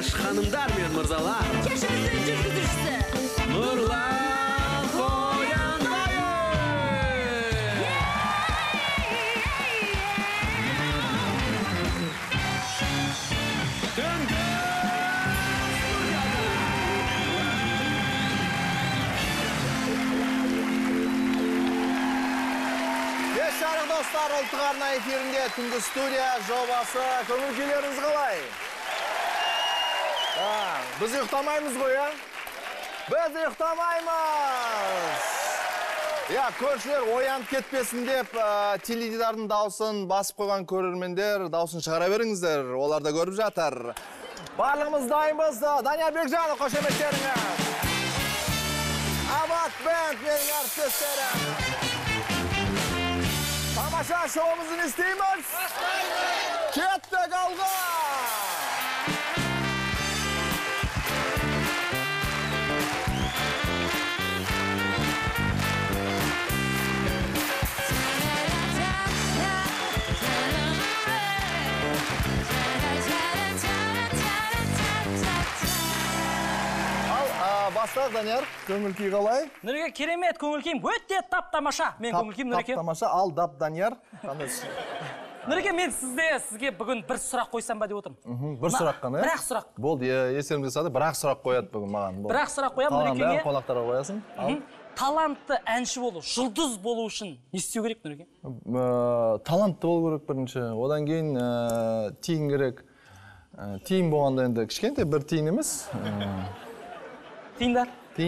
кеш ханымдар мен мырзалар. Кешіміздің жүргізушісі Нұрлан Қоянбаев. Түнгі Жарық достар, ұлттық арна эфирінде түнгі студия жобасы. Көңіл-күйлеріңіз қалай? Біз ұйықтамаймыз ғой, а? Біз ұйықтамаймыз! Көршілер оянып кетпесін деп, теледидардың даусын басып қойған көрермендер даусын шығара беріңіздер. Олар да көріп жатыр. Барлығымыз дайынбыз. Данияр Бекжанов, қошеметтеріңіз. Абат бенд, менің әріптестерім. Тамаша шоуымызды істейміз. Кеттік алға! Бастақ, Данияр, көңіл-күй қалай? Нұреке, керемет көңіл-күйім, өте тап-тамаша. Мен көңіл-күйім, Нұреке. Тап-тамаша, ал дап, Данияр. Нұреке, мен сізге бүгін бір сұрақ қойсам ба деп отырмын. Бір сұрақ қана, Бірақ сұрақ. Болды, есерімде сады, бірақ сұрақ қояды бүгін маған. Бірақ сұрақ қоям, Нұрекеге. Қалған қонақтарға қоясың. Талантты әнші болу, жұлдыз болу үшін не істеу керек, Нұреке? Талантты болу керек бірінші. Одан кейін тиын керек. Тиын болғанда енді кішкентай бір тиын емес. Тиындар?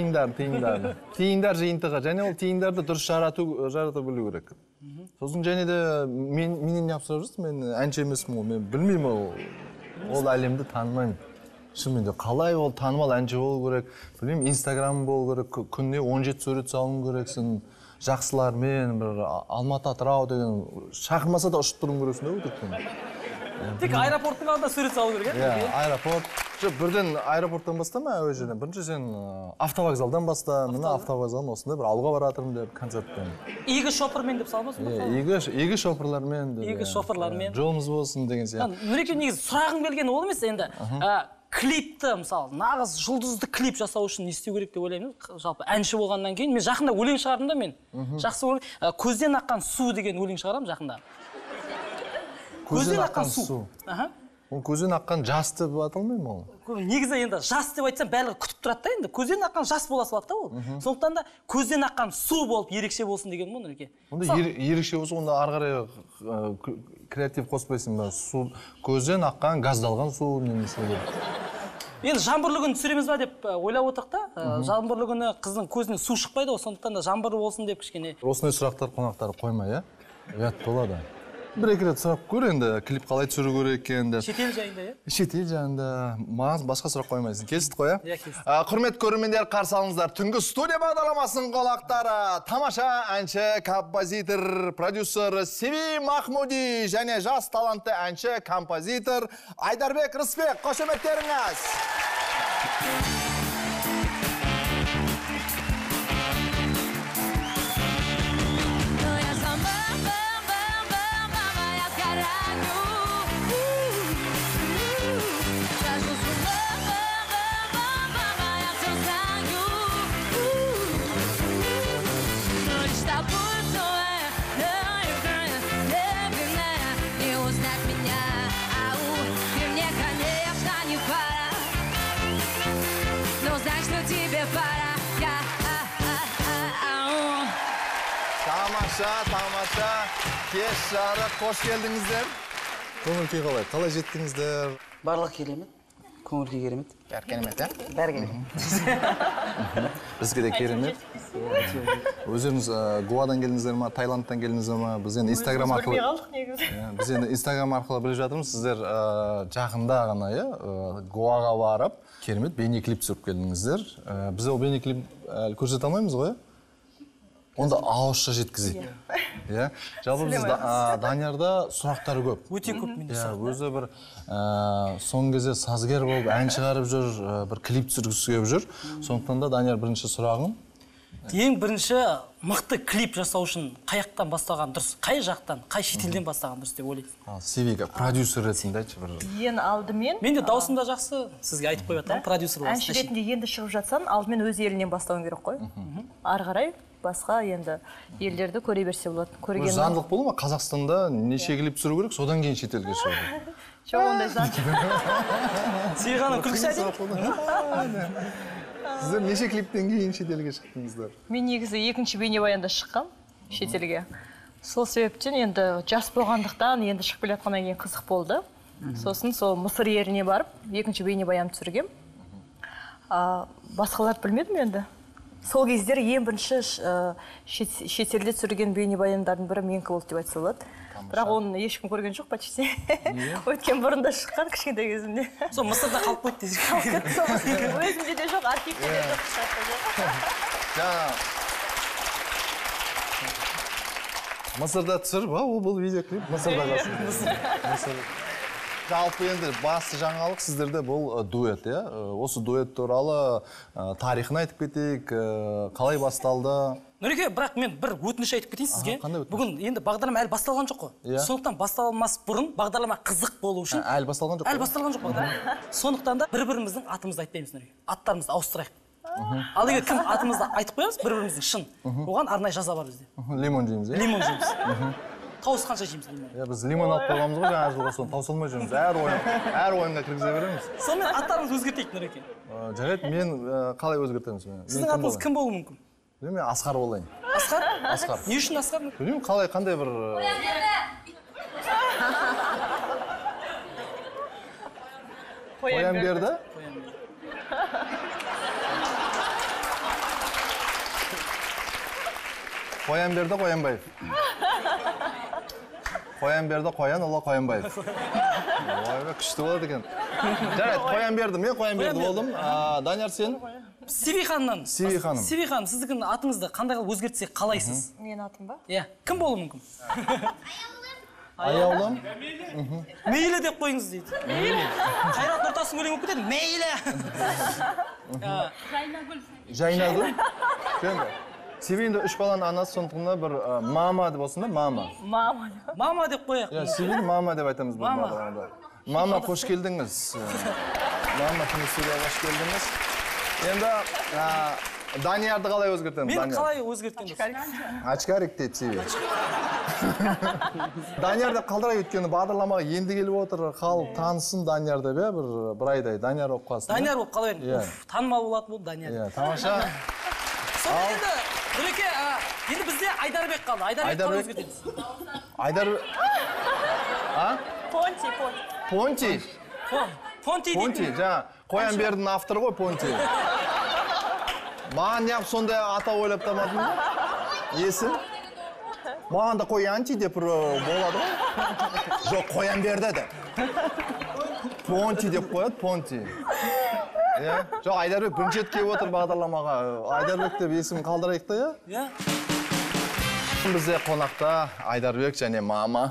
Тиындар жиынтығы. Және ол тиындарды дұрыс жарата білу керек. Сосын және де менен не апсырап жүрсің, мен әнші емеспін ол, мен білмеймін ол әлемді танымаймын. Шынымен де қалай ол танымал әнші болу керек, білмеймін, инстаграм болу керек, күніне 17 сурет салуың керексің, жақсылармен, бір Алматы Атырау деген, шақырмаса да ұшып тұруың керексің деп өтіріктен. Тек аэропорттың алдында сурет салу керек, иә? Аэропорт. Бірден аэропорттан бастама әуежайдан. Бірінші сен автовокзалдан баста, мына автовокзалдан осындай бір ауылға баратырмын деп концертпен. Игі шопырмен деп салмасын ба? Игі шопырлармен. Игі шопырлармен. Жолымыз болсын деген сияқты. Нұреке, негізі сұрағым келген ол емес енді. Клипті, мысалы, нағыз жұлдызды клип жасау үшін не істеу керек деп ойлаймын. Жалпы әнші болғаннан кейін, мен жақында өлең шығардым да мен. Жақсы өлең. Көзден аққан су деген өлең шығарамын жақында. Көзден аққан су. Ол көзден аққан жас деп аталмаймын ол. Негізі енді жас деп айтсам бәрі күтіп тұрады да енді. Көзден аққан жас бола салады да ол. Сондықтан да көзден аққан су болып ерекше болсын деген ғой, Нұреке. Онда ерекше болса, онда ары қарай креатив қоспайсың ба? Көзден аққан газдалған су немесе деп. Енді жаңбырлы күн түсіреміз ба деп ойлап отырдық та. Жаңбырлы күні қыздың көзінен су шықпайды ғой, сондықтан да жаңбырлы болсын деп кішкене. Осындай сұрақтар қонақтар қоймай, иә? Ұят болады. Бір-екі рет сұрап көр енді, клип қалай түсіру керек екенді. Шетел жайында, иә? Шетел жайында. Маған басқа сұрақ қоймайсың. Келістік қой, иә? Келістік. Құрметті көрермендер, қарсы алыңыздар. Түнгі студия бағдарламасының қонақтары тамаша әнші, композитор, продюсер Севи Махмуди және жас талантты әнші, композитор Айдарбек Рысбек. Қошеметтеріңіз. Тамаша, кеш жарық, қош келдіңіздер. Көңіл-күй қалай? Қалай жеттіңіздер? Барлық керемет, көңіл-күй керемет. Бәрі керемет, ә? Бәрі керемет. Бізге де керемет. Өздеріңіз Гоадан келдіңіздер ма, Таиландтан келдіңіздер ма? Біз енді Инстаграм арқылы... Көрмей қалдық негізі. Біз енді Инстаграм арқылы біліп жатырмыз. Сіздер жақында ғана, Гоаға барып, керемет бейнеклип түсіріп келдіңіздер. Біз ол бейнеклип көрсете алмаймыз ғой? Онда ауызша жеткізейік. Жалпы біз Даниярда сұрақтары көп. Өте көп менде сұрақ. Өзі бір соңғы кезде сазгер болып, ән шығарып жүр, бір клип түсіргісі келіп жүр. Сондықтан да Данияр бірінші сұрағым, Ең бірінші мықты клип жасау үшін қаяқтан бастаған дұрыс? Қай жақтан, қай шетелден бастаған дұрыс деп ойлайсыз? Сивига продюсер ретінде айтшы бір. Ең алдымен Мен де даусым да жақсы, сізге айтып қойып жатамын, продюсер боласыз. әнші ретінде енді шығып жатсаң, алдымен өз елінен бастауың керек қой. Ары қарай басқа енді елдерді көре берсе болады. Көрген Заңдылық болу ма? Қазақстанда неше клип түсіру керек, содан кейін шетелге шығу. жоқ ондай заң. Сиғаның күлкісі әдемі. Сіздер неше клиптен кейін шетелге шықтыңыздар? Мен негізі екінші бейнебаянда шыққам шетелге. Сол себептен енді жас болғандықтан енді шығып келе жатқаннан кейін қызық болды. Сосын сол Мысыр еліне барып, екінші бейнебаян түсіргем. Басқалар білмедім енді. Сол кездер ең бірінші шетелде түсірген бейнебаяндардың бірі менікі болды деп айтса болады. Бірақ оны ешкім көрген жоқ почти. Өткен бұрында шыққан кішкентай кезімде. Сол Мысырда қалып қойды десек. Өзімде де жоқ, архивте де жоқ. Мысырда түсіріп, ол бұл видеоклип Мысырда жасалды. Жалпы енді басты жаңалық сіздерде бұл дуэт, иә? Осы дуэт туралы тарихын айтып кетейік, қалай басталды? Нұреке, бірақ мен бір өтініш айтып кетейін сізге. Бүгін енді бағдарлама әлі басталған жоқ қой. Сондықтан басталмас бұрын бағдарлама қызық болу үшін. Әлі басталған жоқ. Әлі басталған жоқ бағдарлама. Сондықтан да бір-біріміздің атымызды айтпаймыз, Нұреке. Аттарымызды ауыстырайық. Ал егер кім атымызды айтып қоямыз, бір-біріміздің шын. Оған арнайы жаза бар бізде. Лимон жейміз, иә? Лимон жейміз. Тауысқанша жейміз лимон. Біз лимон алып қойғанбыз ғой, жаңа жылға соны таусылмай жүрміз. Әр ойынға кіргізе береміз. Сонымен аттарымызды өзгертейік, Нұреке. Жарайды, мен қалай өзгертеміз? Сіздің атыңыз кім болуы мүмкін? Мен Асқар болайын. Асқар? Асқар. Не үшін Асқар? Білмеймін, қандай бір... Қоянберді? Қоянберді Қоянбаев. Қоянберді Қоянұлы Қоянбаев. Ой, күшті болады екен. Жарайды, Қоянберді, мен Қоянберді болдым. Данияр, сен? Сиви ханымнан. Сиви ханым. Сиви ханым, сіздің атыңызды қандай қылып өзгертсек қалайсыз? Мен атым ба? Иә, кім болуы мүмкін? Аяулым. Мейлі деп қойыңыз дейді. Қайрат Нұртастың өлеңі оқып кетеді. Мейлі. Жайнагүл. Көнді. Сивинді үш баланың анасы, сондықтан бір мама деп болсын да, мама. Мама. Мама деп қояқ. Сивин мама деп айтамыз. Мама, қош келдіңіз. Мама, киностудияға қош келдіңіз. Енді Даниярды қалай өзгертеміз? Мен қалай өзгерткен дұрыс? Очкарик дейді Сиви. Даниярды қалдырай өткені бағдарламаға енді келіп отыр, халық танысын Данияр деп, бір айдай Данияр болып қалсын. Данияр болып қала берін. Танымал болады бұл Данияр. Тамаша. Сонда енді, Нұреке, енді бізде Айдарбек қалды. Айдарбек қалай өзгертеміз? Айдарбек... Понти. Понти, жаңа Қоянбердінің авторы ғой Понти. Маған неғып сондай ата ойлап тамадың ба? Есім? Маған да Қоянти деп болады ғой? Жоқ, Қоянберді деп. Понти деп қояды, Понти. Жоқ, Айдарбек бірінші рет келіп отыр бағдарламаға. Айдарбек деп есімін қалдырайық та, иә? Бізде қонақта Айдарбек және мама.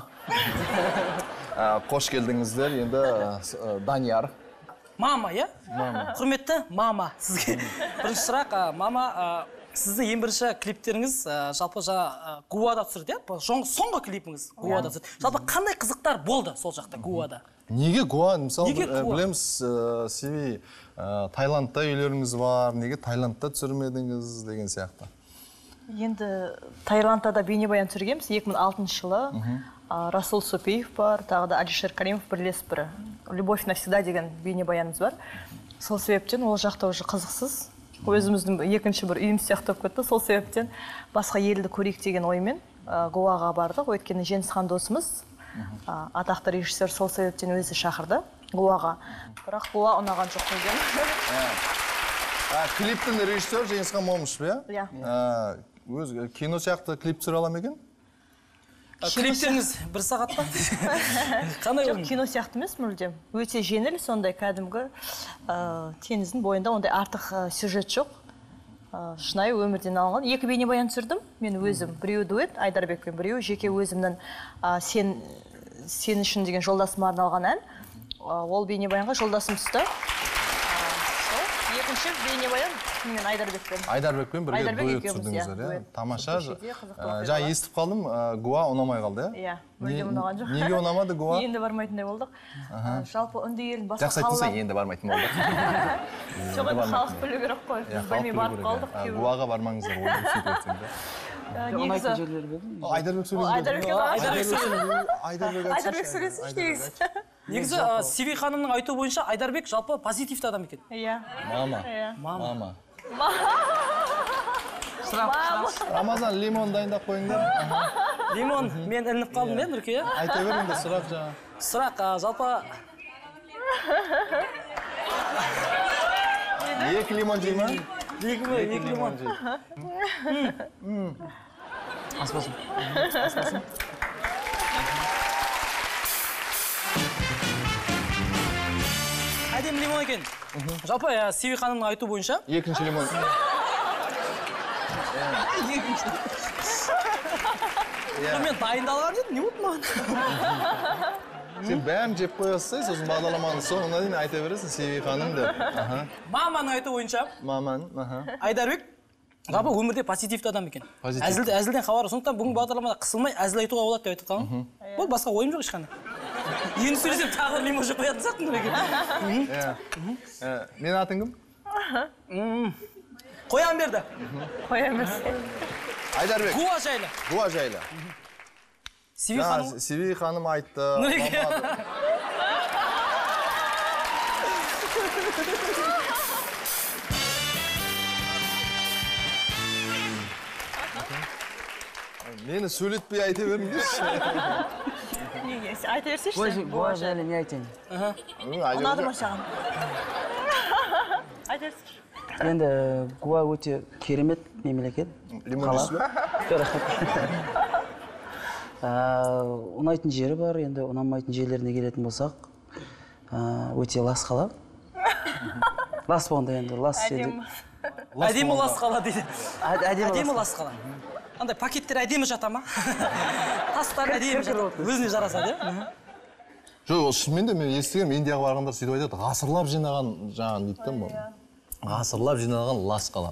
Қош келдіңіздер, енді Данияр. Мама, иә? Құрметті мама сізге. Бірінші сұрақ, мама, сізді ең бірінші клиптеріңіз жалпы жаңа Гуада түсірді, иә? Соңғы клипіңіз Гуада түсірді. Жалпы қандай қызықтар болды сол жақта Гуада? Неге Гуа? Мысалы, білеміз, Сиви, Таиландта үйлеріңіз бар, неге Таиландта түсірмедіңіз деген сияқты. Енді Таиландта да бейнебаян түсіргенбіз 2006 жылы. Расул Супиев бар, тағы да Алишер Каримов бірлесіп бір «Любовь навсегда» деген бейнебаянымыз бар. Сол себептен ол жақта уже қызықсыз. Өзіміздің екінші бір үйіміз сияқты болып кетті. Сол себептен басқа елді көрейік деген оймен Гоаға бардық. Өйткені Жеңісхан досымыз, атақты режиссер, сол себептен өзі шақырды Гоаға. Бірақ Гоа ұнаған жоқ деген. Клиптің режиссер Жеңісхан Момышев, иә? Иә. Кино сияқты клип түсіре ала ма екен? Клиптеріңіз бір сағат па? Қандай Жоқ, кино сияқты емес мүлдем. Өте жеңіл, сондай кәдімгі теңіздің бойында ондай артық сюжет жоқ. Шынайы өмірден алынған. Екі бейнебаян түсірдім. Мен өзім, біреуі дуэт, Айдарбекпен біреуі, жеке өзімнің сен үшін деген жолдасыма арналған ән. Ол бейнебаянға жолдасым түсті. екінші бейнебаян мен Айдарбекпен. Айдарбекпен бірге Айдарбек дуэт екеуміз, түсірдіңіздер, иә, иә? дуэт. Тамаша. Көшеде қызықты оқиғалар. Жаңа естіп қалдым, Гуа ұнамай қалды, иә? Иә, мүлдем ұнаған жоқ. Неге ұнамады Гуа? Енді бармайтындай болдық. Жалпы үнді елін басқа Жақсы айттың сен, қалалар. енді бармайтын болды. Жоқ, енді халық білу керек қой. Біз білмей барып қалдық. Гуаға бармаңыздар, ойын сөйтіп өтсем де. ұнайтын жерлері болды ма? Айдарбек сөйлесін. Айдарбек сөйлесінші негізі. Негізі Сиви ханымның айтуы бойынша Айдарбек жалпы позитивті адам екен. Иә. Мама. Рамазан, лимон дайындап қойыңдар. Лимон, мен ілініп қалдым, иә, Нұрке? Айта беріңді, сұрақ жаңа. Сұрақ, жалпы... Екі лимон жей ма? Екі лимон. Аспасын. Әдем лимон екен. Жалпы Сиви ханымның айтуы бойынша... Екінші лимон. Мен дайындалған едім, не болды маған? Сен бәрін жеп қоясың, сосын бағдарламаның соңына дейін айта бересің, Сиви ханым деп. Маманың айтуы бойынша... Маман, Айдарбек жалпы өмірде позитивті адам екен. Әзілден хабар. Сондықтан бүгін бағдарламада қысылмай әзіл айтуға болады деп айтып қалған. Бұл басқа ойым жоқ ешқандай. Енді сөйлесем тағы бір лимон жеп қоятын сияқтымын екен. Менің атың кім? Қоян берді. Қоя емес. Айдарбек. Гуа жайлы. Гуа жайлы. Сиви ханым... Сиви ханым айтты. Нұреке. Мені сөйлетпей айта беріңдерші. Неге? Айта берсейші. Гуа жайлы не айтайын? Ұнады ма саған? Айта берсейші. Енді Гуа өте керемет мемлекет. Лимон жейсіз бе? Ұнайтын жері бар, енді ұнамайтын жерлеріне келетін болсақ, өте лас қала. Лас болғанда енді, лас Әдемі. Әдемі лас қала дейді. Әдемі лас қала. Андай пакеттер әдемі жата ма? Тастар әдемі жата. Өзіне жарасады, иә? Жоқ, шынымен де мен естігем, Индияға барғандар сөйтіп айтады, ғасырлап жинаған жаңағы дейді да бұл. Ғасырлап жиналған лас қала.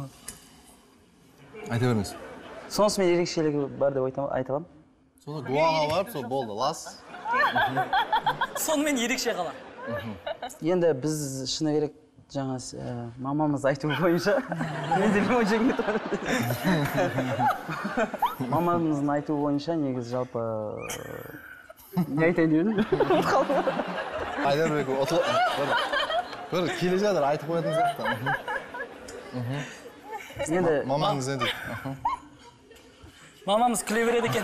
Айта беріңіз. Сонысымен ерекшелігі бар деп айта аламын. Сонда Гуаға барып, сол болды, лас. Сонымен ерекше қала. Енді біз шыны керек жаңа мамамыз айтуы бойынша мен де лимон жегім келіп тұр. Мамамыздың айтуы бойынша негізі жалпы не айтайын деп едім. Айдарбек, бір келе жатыр, айтып қоятын сияқты. Енді Мамаңыз не дейді? Мамамыз күле береді екен.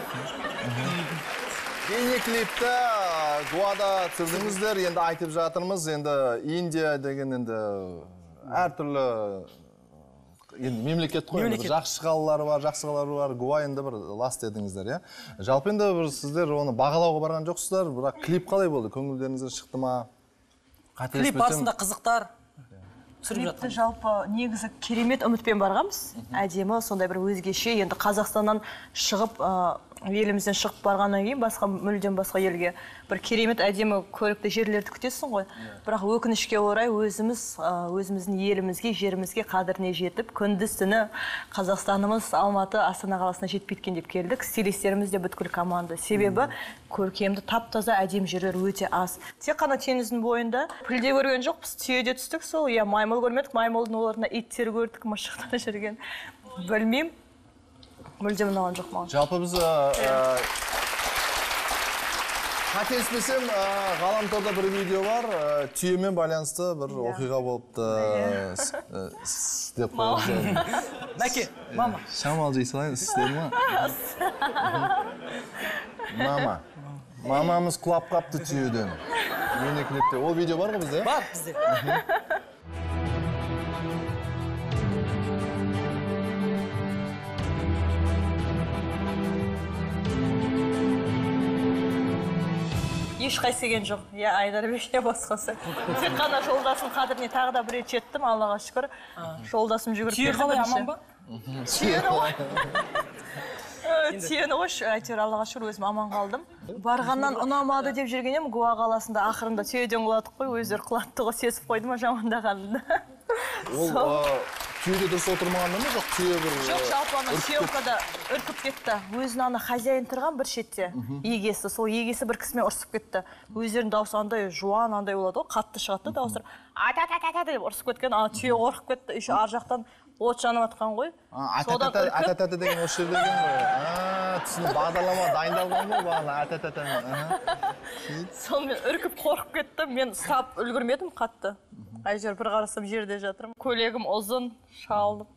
Бейне клипті Гуада түсірдіңіздер, енді айтып жатырмыз, енді Индия деген енді әртүрлі мемлекет қой, жақсы қалалары бар, Гуа енді бір лас дедіңіздер, иә? Жалпы енді сіздер оны бағалауға барған жоқсыздар, бірақ клип қалай болды? Көңілдеріңізден шықты ма? Клип барысында қызықтар. Клипті жалпы негізі керемет үмітпен барғанбыз. Әдемі, сондай бір өзгеше. Енді Қазақстаннан шығып, елімізден шығып барғаннан кейін мүлдем басқа елге бір керемет әдемі көрікті жерлерді күтесің ғой. Бірақ өкінішке орай өзіміздің елімізге, жерімізге қадіріне жетіп, күндіз түні Қазақстанымыз Алматы, Астана қаласына жетпейткен деп келдік. Стилистеріміз де бүткіл команда. Себебі көркемді тап-таза әдем жерлер өте аз. Тек қана теңіздің бойында пілде көрген жоқпыз, түйеде түстік сол. Я маймыл көрмедік, маймылдың оларына иттер көрдік, машықтан жүрген. Білмеймін. Мүлдем ұнаған жоқ маған. Жалпы біз қателеспесем, ғаламторда бір видео бар, түйемен байланысты бір оқиға болыпты деп қойып. Мәке, мама. Шамал жей салайын, істеді ма? Мамамыз құлап қапты түйеден. Бейне клипте. Ол видео бар ғой бізде? Бар бізде. Ешқайсы келген жоқ. Я Айдарбекке басқасы. Тек қана жолдасым қадіріне тағы да бір рет жеттім, Аллаға шүкір. Жолдасым жүгіріп келді. Түйе қалай аман ба? Түйені ғой. Түйені ғой, әйтеуір Аллаға шүкір өзім аман қалдым. Барғаннан ұнамады деп жүрген едім, Гуа қаласында ақырында түйеден құладық қой, өздері құлатты ғой, сесіп қойды ма жамандағанымды. ол түйеде дұрыс отырмағанда ма жоқ түйе бір жоқ жалпы ана съемкада үркіп кетті өзін ана хозяин тұрған бір шетте егесі сол егесі бір кісімен ұрысып кетті өздерінің дауысы андай жуан андай болады ғой қатты шығады да дауыстары ата деп ұрысып кеткен ана түйе қорқып кетті еще ар жақтан от жанып жатқан ғой ата деген осы жерде екен ғой түсініп бағдарлама дайындалған ғой бағана ата сонымен үркіп қорқып кетті мен ұстап үлгермедім қатты әйтеуір бір қарасам жерде жатырмын көйлегім ұзын шалынып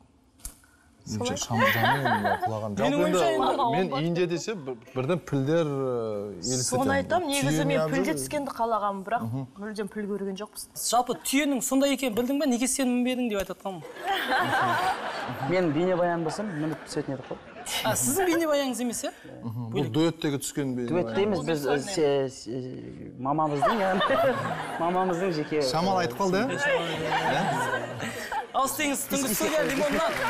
құлаған мен иінде десе бірден пілдер елестетемін соны айтамын негізі мен пілде түскенді қалағанмын бірақ мүлдем піл көрген жоқпыз жалпы түйенің сондай екенін білдің ба неге сенбедің деп айтып жатқанмын мен бейнебаян болсам мініп түсетін едік қой сіздің бейнебаяныңыз емес иә бұл дуэттегі түскен дуэтте емес біз мамамыздың жеке шамал айтып қалды иә ал істеңіз түнгі студия лимоннан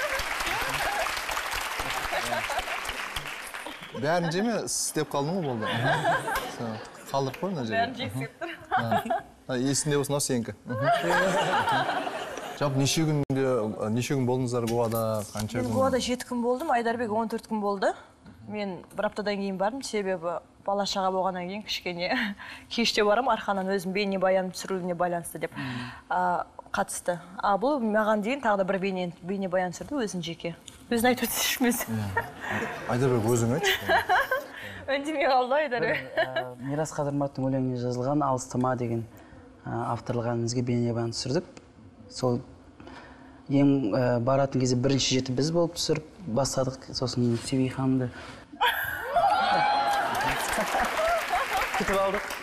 бәрін жеме істеп қалдың ғой болды қалдырып қой мына жерге бәрін жексеп тұр есінде болсын ау сенікі жалпы неше күн болдыңыздар Гоада қанша күн мен Гоада 7 күн болдым Айдарбек 14 күн болды мен бір аптадан кейін бардым себебі бала шаға болғаннан кейін кішкене кеште барамын арқадан өзім бейнебаян түсіруіне байланысты деп қатысты бұл маған дейін тағы да бір бейнебаян түсірді өзін жеке өзін айтып өтсейші өзі Айдарбек өзің айтшы үндемей қалды Айдарбек Мирас Қадырматтың өлеңіне жазылған алыстама деген авторлық әнімізге бейнебаян түсірдік сол ең баратын кезде бірінші жеті біз болып түсіріп бастадық сосын Севей ханымды күтіп алдық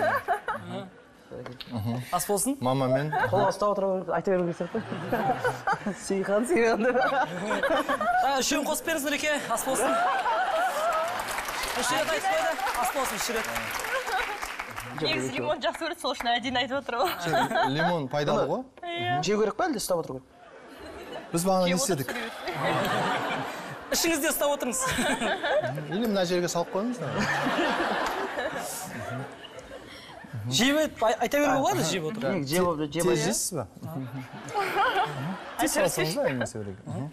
ас болсын мамамен қолға ұстап отырып айта беру керек сияқты Севей ханым үшеуін қосып беріңіздер еке ас болсын үш рет айтып қойды ас болсын үш рет негізі лимон жақсы көреді сол үшін әдейі айтып отыр ғой лимон пайдалы ғой жеу керек па әлде ұстап отыру керек біз бағана не істедік ішіңізде ұстап отырыңыз или мына жерге салып қойыңыз жеп айта беруге болады жеп отырып тез жейсіз ба тез салсаңыз да немесе біреуге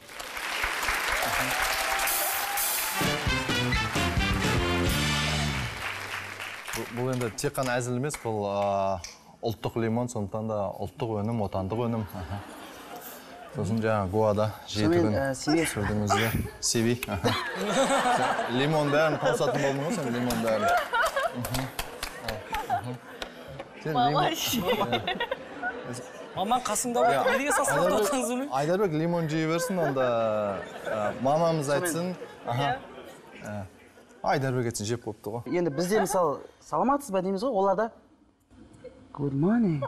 бұл енді тек қана әзіл емес бұл ұлттық лимон сондықтан да ұлттық өнім отандық өнім сосын жаңағы Гоада 7 күн түсірдіңіздер Севей лимон бәрін тауысатын болдың ғой сен лимон бәрін мамаң қасыңда болып неге сасылып отырғаныңызды білмеймін Айдарбек лимон жей берсін онда мамамыз айтсын Айдарбек айтсын жеп қойыпты ғой енді бізде мысалы саламатсыз ба дейміз ғой оларда good morning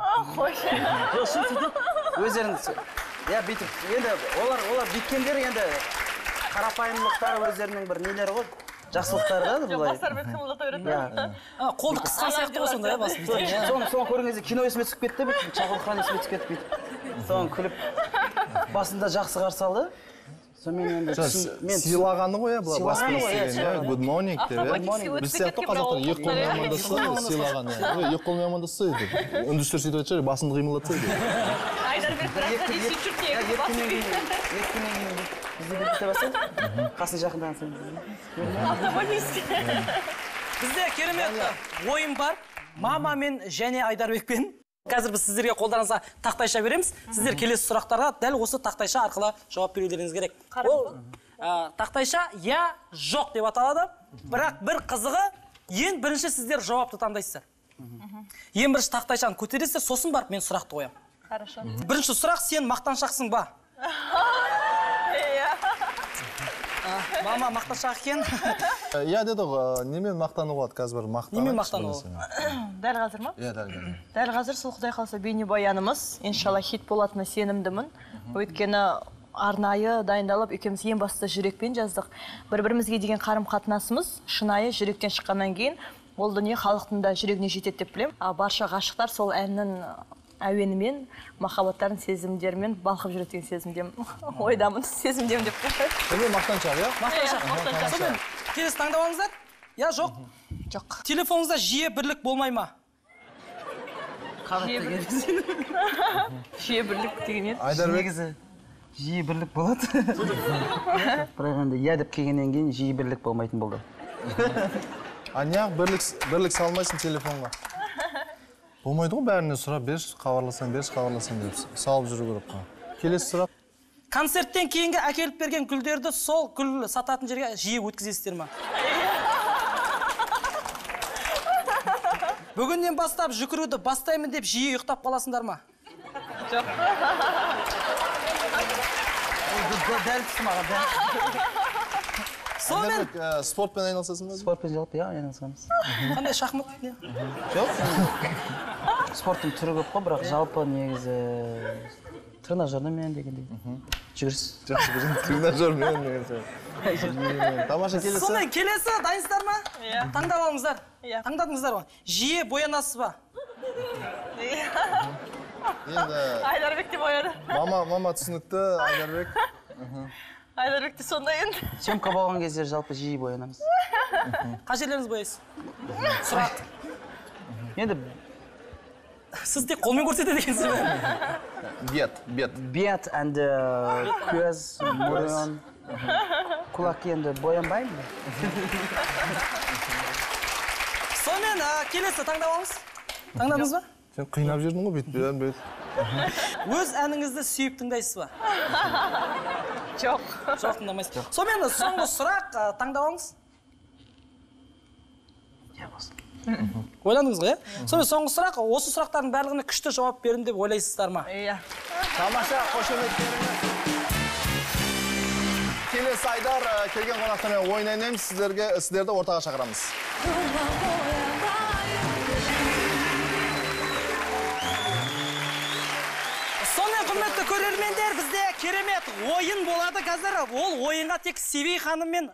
өздеріңіз иә бүйтіп енді олар бүйткендер енді қарапайымдылықтары өздерінің бір нелері ғой жақсылықтары да былай бастарымен қимылдата береді қолды қысқан сияқты ғой сонда иә басып соны көрген кезде кино есіме түсіп кетті бүйтіп Шахрукхан есіме түсіп кетті бүйтіп соны күліп басында жақсы қарсы алды сонымен енді сыйлағаны ғой иә былай good morning деп біз сияқты қазақтар екі қолмен амандасса сыйлаған екі қолмен амандасса үндістер сөйтіп айтса басыңды қимылдатса Айдарбек қасын жақындаған бізде керемет ойын бар мамамен және Айдарбекпен қазір біз сіздерге қолдарыңызға тақтайша береміз сіздер келесі сұрақтарға дәл осы тақтайша арқылы жауап берулеріңіз керек ол тақтайша я жоқ деп аталады бірақ бір қызығы ең бірінші сіздер жауапты таңдайсыздар ең бірінші тақтайшаны көтересіздер сосын барып мен сұрақты қоямын хорошо бірінші сұрақ сен мақтаншақсың ба мама мақтаншақ екен иә деді ғой немен мақтану болады қазір бір мақтану немен мақтану дәл қазір ма иә дәл қазір сол құдай қаласа бейнебаянымыз иншалла хит болатынына сенімдімін өйткені арнайы дайындалып екеуміз ең басты жүрекпен жаздық бір бірімізге деген қарым қатынасымыз шынайы жүректен шыққаннан кейін ол дүние халықтың да жүрегіне жетеді деп білемін барша ғашықтар сол әннің әуенімен махаббаттарын сезімдерімен балқып жүреді деген сезімдемін ойдамын сезімдемін деп сонымен мақтаншақ иә мақтаншақ сонымен келесі таңдап алыңыздар иә жоқ жоқ телефоныңызда жиі бірлік болмай ма жиі бірлік деген еді. Айдарбек негізі жиі бірлік болады. Бірақ енді иә деп келгеннен кейін жиі бірлік болмайтын болды. а неғып бірлік салмайсың телефонға? Болмайды ғой, бәріне сұрап берші, хабарласаң деп салып жүру керек қой. Келесі сұрақ. Концерттен кейінгі әкеліп берген гүлдерді сол гүл сататын жерге жиі өткізесіздер ма? Бүгіннен бастап жүгіруді бастаймын деп жиі ұйықтап қаласыңдар ма? Жоқ. Дәл тұсымаға, дәл. Сонымен Айдарбек, спортпен айналысасың ба? Спортпен жалпы, иә, айналысамыз. қандай шахмат? Жоқ. Спорттың түрі көп қой, бірақ жалпы негізі тренажермен дегендей. Жүгіріс. Тренажермен деген сияқты. Тамаша, келесі. Сонымен келесі, дайынсыздар ма? Иә. Таңдап алыңыздар. Иә. Таңдадыңыздар ма? Жиі боянасыз ба? Енді Айдарбек деп ойады. мама түсінікті, Айдарбек. Айдарбек те сондай енді. Съемка болған кезде жалпы жиі боянамыз. Қай жерлеріңіз бояйсыз? Сұрақ. Енді Сіз тек қолмен көрсетеді екенсіз бе? Бет. бет әнді көз, мұрын, құлақ енді боянбаймын. Сонымен келесі таңдап алыңыз. Таңдадыңыз ба? Сен қинап жүрдің ғой, бүйтіп. Өз әніңізді сүйіп тыңдайсыз ба? Жоқ. Жоқ, тыңдамайсыз. Сонымен соңғы сұрақ таңдап алыңыз. Ойландыңыз ғой, иә? Сонымен соңғы сұрақ, осы сұрақтардың барлығына күшті жауап бердім деп ойлайсыздар ма? Иә. Тамаша, қошеметтеріңіз. Келесі Айдар келген қонақтармен ойын ойнаймыз, сіздерді ортаға шақырамыз. Сонымен құрметті көрермендер, бізде керемет ойын болады қазір. Ол ойынға тек Севей ханыммен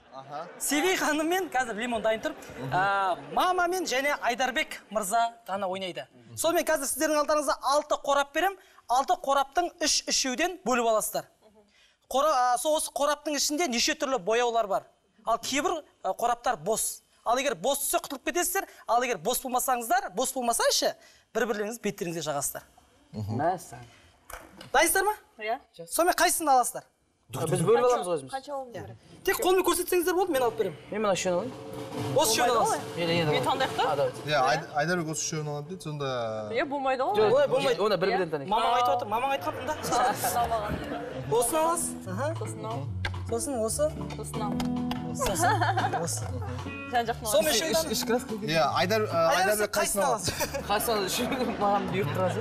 қазір Лимон дайын тұр. Мамамен және Айдарбек мырза ғана ойнайды. Сонымен қазір сіздердің алдарыңызда 6 қорап берем. 6 қораптың 3-3-ден бөліп аласыздар. Осы қораптың ішінде неше түрлі бояулар бар. Ал кейбір қораптар бос. Ал егер бос түссе құтылып кетесіздер, ал егер бос болмасаңыздар, бос болмаса ше, бір-бірлеріңіз беттеріңізге жағасыздар. Мәссаған. Дайынсыздар ма? Иә. Сонымен қайсысын аласыздар? Біз бөліп аламыз өзіміз. Қанша алуымыз керек? Тек қолмен көрсетсеңіздер болды, мен алып беремін. Мен мына үшеуін алайын. Осы үшеуін аласыз. Мен таңдайық та? Айдарбек осы үшеуін алады дейді, сонда... Иә, болмайды ғой. Олай болмайды. Оны бір-бірден танайық. Мамаң айтып отыр, мамаң айтқан да. Осыны аласыз. Сосын ал. Сосын осы. Сосын ал. Осы. Жан жақтың Сонымен үшеуін Иә, Айдарбек қайсысын аласыз? Қайсыны үшін маған бұйырып тұрасыз?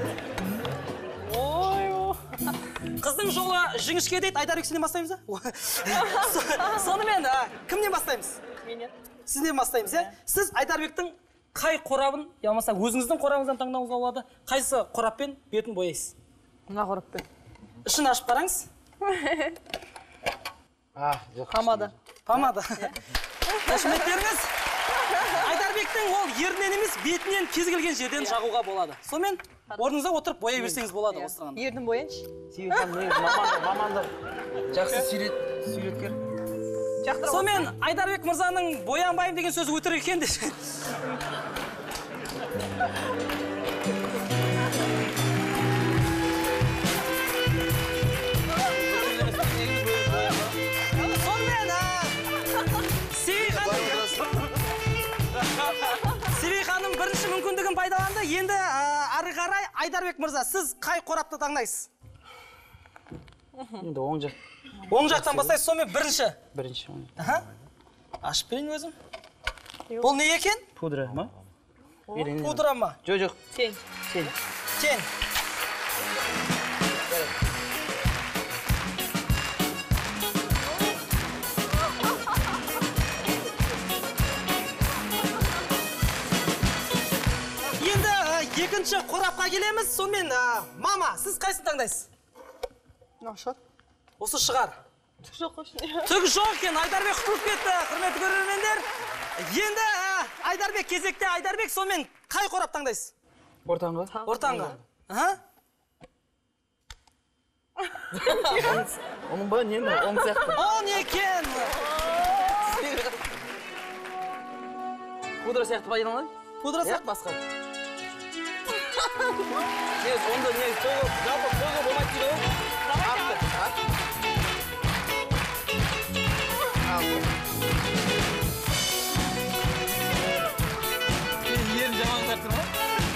Қыздың жолы жіңішке дейді, Айдарбек сізден бастаймыз ба? Сонымен кімнен бастаймыз? Менен. Сізден бастаймыз, иә? Сіз Айдарбектің қай қорабын, ямаса өзіңіздің қорабыңыздан таңдауыңызға болады, қайсы қораппен бетін бояйсыз? Мына қораппен. Ішін ашып қараңыз. Помада. Помада. Қошеметтеріңіз. Айдарбектің ол ерінен емес, бетінен кез келген жерден жағуға болады. Сонымен орныңызға отырып бояй берсеңіз болады осыған. Ердің бояйыншы. Сүйген маманды жақсы сүйреткер. Сонымен Айдарбек мырзаның боянбайым деген сөзі өтірік екен де. Севей ханым бірінші мүмкіндігін пайдаланды. Енді ары қарай Айдарбек мырза, сіз қай қорапты таңдайсыз? Енді оң жақ. Оң жақтан бастайсыз, сонымен бірінші. Бірінші. Ашып берейін өзім. Бұл не екен? Пудра ма? Пудра ма? Жоқ. Сен. Тен. Екінші қорапқа келеміз, сонымен мама, сіз қайсын таңдайсыз? Нашат. Осы шығар. Түк жоқ қойсын. Түк жоқ екен, Айдарбек құтылып кетті, құрметті көрермендер. Енді Айдарбек кезекте, Айдарбек, сонымен қай қорап таңдайсыз? Ортаңға. Ортаңға. Оның ба, не ме? Оң сияқты. О, не екен? Пудра сияқты пайдаланады? Пудра сияқты? Басқа. Onda ne? Жалпы тойға болмайды дейді ғой. Ерін жаман қартыр ма?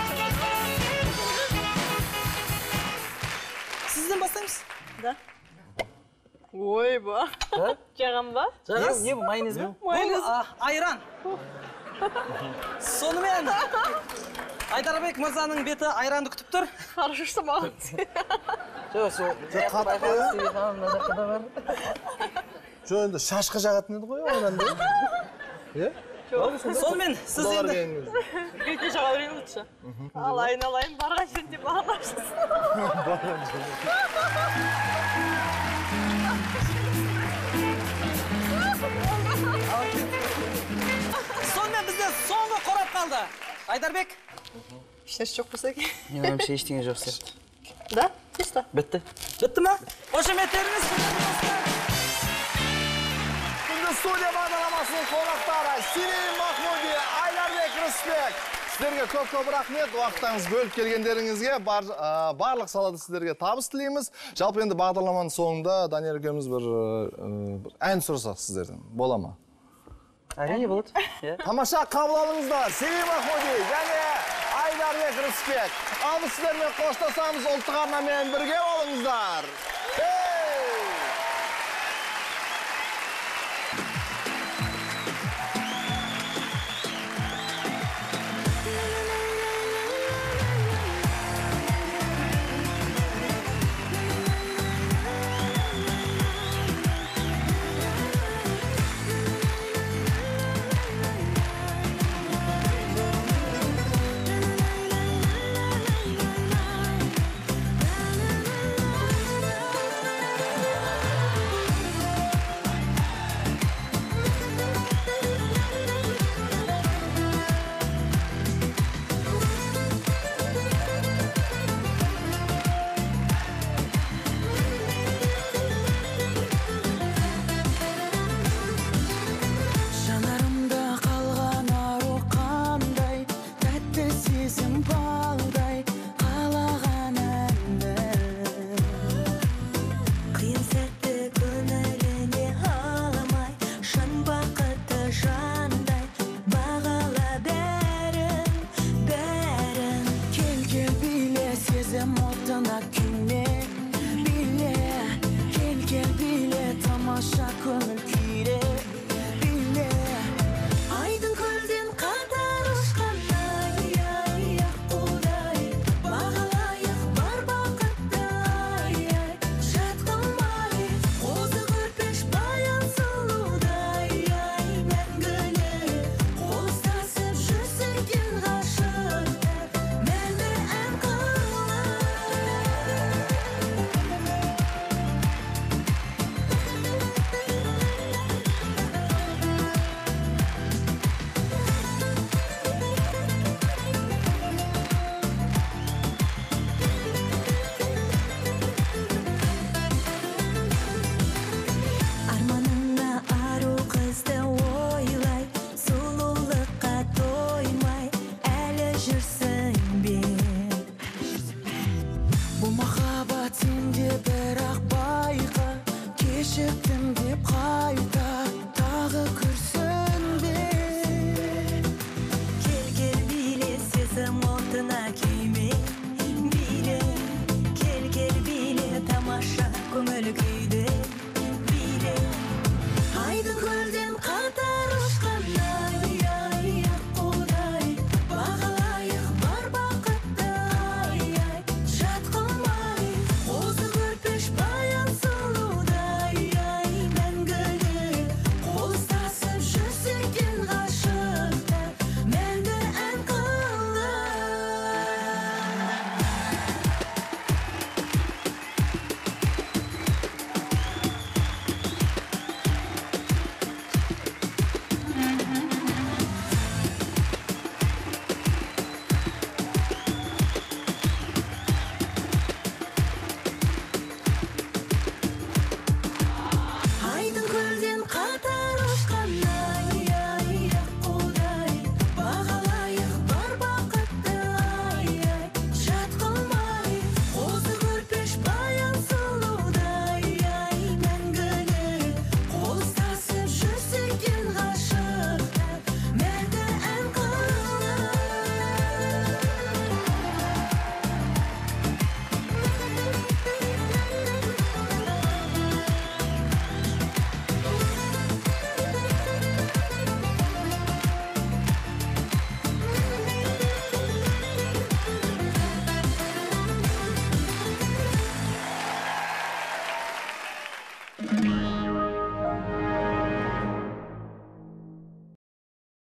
Сізден бастаймыз. Да. Ойба. Жағам ба? Жағас? Не бұл, майонез бе? Бұл айран. Сонымен Айдарбек мырзаның беті айранды күтіп тұр. Хорошо, что маған. Жоқ, енді шашқы жағатын еді ғой айранды. Е? Сонымен сіз енді Бетіне жаға берейін лучше. Алайын, барған жерінде маған ашсын. сонымен бізде соңғы қорап қалды. Айдарбек. Ешнәрсе жоқ болса екен. Менің ойымша ештеңе жоқ сияқты. Да? Чисто. Бітті. Бітті ма? Қошеметтеріңіз. Күнді студия бағдарламасының қонақтары Сирей Махмуди, Айдарбек Рысбек. Сіздерге көп рахмет, уақыттарыңыз бөліп келгендеріңізге, барлық салада сіздерге табыс тілейміз. Жалпы енді бағдарламаның соңында Данияр екеуміз бір ән сұрасақ сіздерден. Бола ма? Әрине болады. Тамаша қабыл алыңыздар. Сирей Махмуди және Айдарбек Рысбек. Ал біз сіздермен қоштасамыз, ұлттық арнамен бірге болыңыздар. Tamam, kömür küre